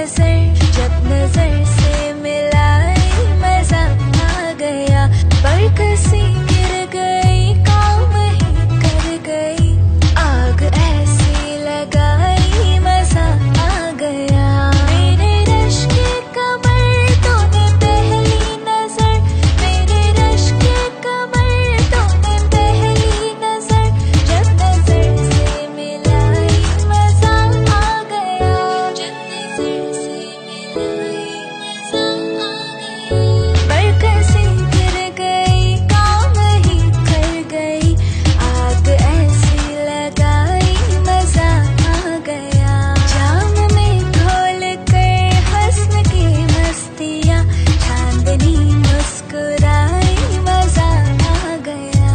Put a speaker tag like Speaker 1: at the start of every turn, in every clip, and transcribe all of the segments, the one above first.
Speaker 1: नजर, जब नजर से मिलाई मजा आ गया। बरकसी गिर गई, काम ही कर गई, आग ऐसी लगाई मजा आ गया। मेरे रश के कमर तूने पहली नजर, मेरे रश के कमर तूने पहली नजर, जब नजर से मिलाई मजा आ गया। जब नजर से मिलाई मजा आ गया। बरकसी गिर गई, काम ही कर गई, आग ऐसी लगाई मजा आ गया। जाम में घोल कर हंसन की मस्तियाँ, चांदनी मुस्कुराई मजा आ गया।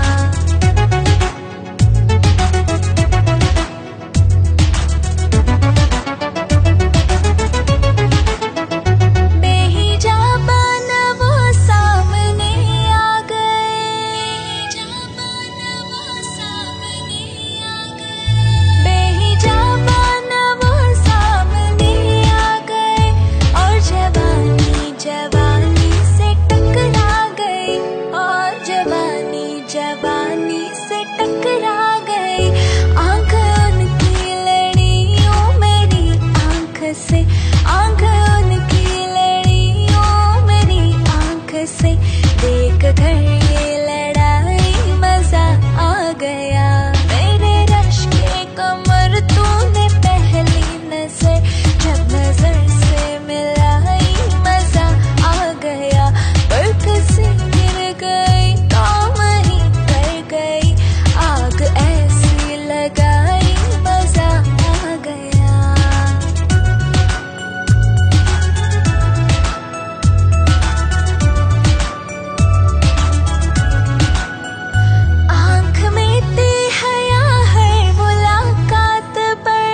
Speaker 1: बेहिजाबान वो सामने आ गए, बेहिजाबान वो सामने आ गए, बेहिजाबान वो सामने आ गए, और जवानी जवानी से टकरा गई, और जवानी जवानी से टकरा गई। आंख उनकी लड़ी ओ मेरी आंख से, आंख उनकी लड़ी ओ मेरी आंख से, देख कर ये लड़ाई मजा आ गया। मेरे रश के कमर तूने पहली नजर, जब नजर से मिलाई मजा आ गया। बरकसी गिर गई, काम ही कर गई, आग ऐसी लगाई मजा आ गया। आँख में ती हया हर मुलाकात पर,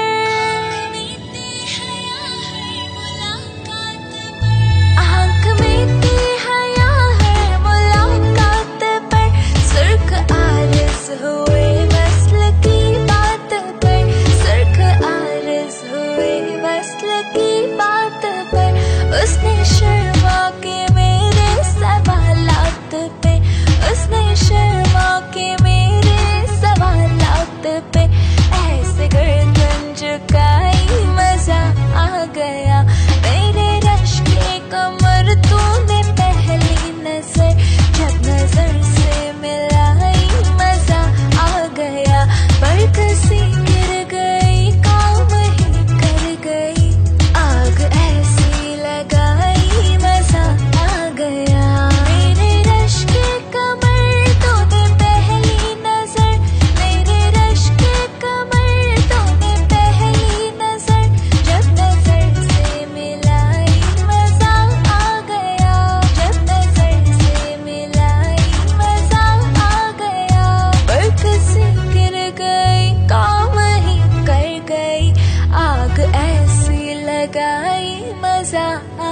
Speaker 1: आँख में ती हया हर मुलाकात पर, सुर्ख आरज़ हुए वस्ल की बात पर, सुर्ख आरज़ हुए वस्ल की बात पर। उसने शर्मा के मेरे सवालात पे, उसने शर्मा के मेरे सवालात पे, ऐसे गर्दन झुकाई मजा आ गया। मेरे रश के कमर तूने पहली नजर, जब नजर से मिलाई मजा आ गया। बरकसी गिर गई, काम ही कर गई, आग ऐसी लगाई मजा आ गया। मेरे रश के कमर तूने पहली नजर, मेरे रश के कमर तूने पहली नजर, जब नजर से मिलाई मजा आ गया। जब नजर से मिलाई मजा आ गया। बरकसी गिर गई, काम ही कर गई, आग ऐसी लगाई मजा आ